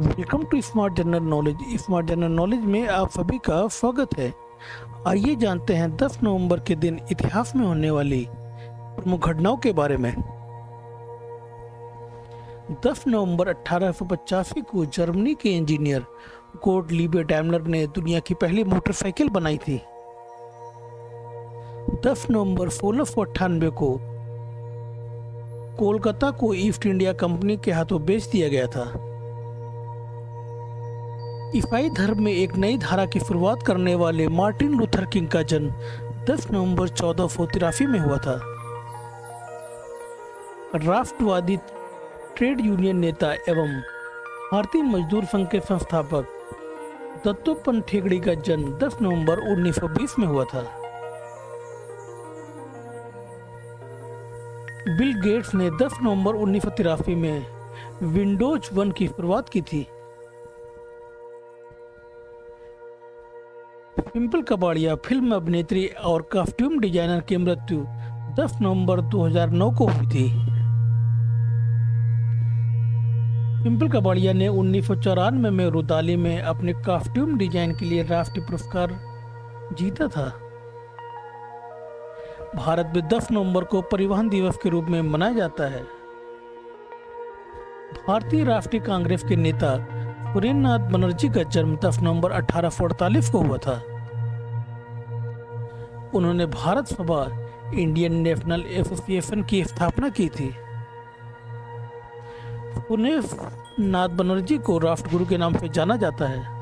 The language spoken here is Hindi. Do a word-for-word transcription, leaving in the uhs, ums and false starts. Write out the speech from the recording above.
Welcome to smart general knowledge. Smart general knowledge में आप सभी का स्वागत है। आइए जानते हैं दस नवंबर के दिन इतिहास में होने वाली प्रमुख घटनाओं के बारे में। दस नवंबर अठारह सौ पचासी को जर्मनी के इंजीनियर गोटलीब डैमलर ने दुनिया की पहली मोटरसाइकिल बनाई थी। दस नवंबर सोलह सौ अट्ठानवे को कोलकाता को ईस्ट इंडिया कंपनी के हाथों बेच दिया गया था। ईसाई धर्म में एक नई धारा की शुरुआत करने वाले मार्टिन लूथर किंग का जन्म दस नवंबर चौदह सौ तिरासी में हुआ था। राष्ट्रवादी ट्रेड यूनियन नेता एवं भारतीय मजदूर संघ के संस्थापक दत्तोपंत ठेंगड़ी का जन्म दस नवंबर उन्नीस सौ बीस में हुआ था। बिल गेट्स ने दस नवंबर उन्नीस सौ तिरासी में विंडोज वन की शुरुआत की थी। पिंपल कपाड़िया फिल्म अभिनेत्री और कॉस्ट्यूम डिजाइनर की मृत्यु दस नवंबर दो हज़ार नौ को हुई थी। पिंपल कपाड़िया ने उन्नीस सौ चौरानवे में रुदाली में अपने कॉस्ट्यूम डिजाइन के लिए राष्ट्रीय पुरस्कार जीता था। भारत में दस नवंबर को परिवहन दिवस के रूप में मनाया जाता है। भारतीय राष्ट्रीय कांग्रेस के नेता सुरेंद्रनाथ बनर्जी का जन्म दस नवंबर अठारह सौ अड़तालीस को हुआ था। उन्होंने भारत सभा इंडियन नेशनल एसोसिएशन की स्थापना की थी। सुरेंद्रनाथ बनर्जी को राष्ट्रगुरु के नाम से जाना जाता है।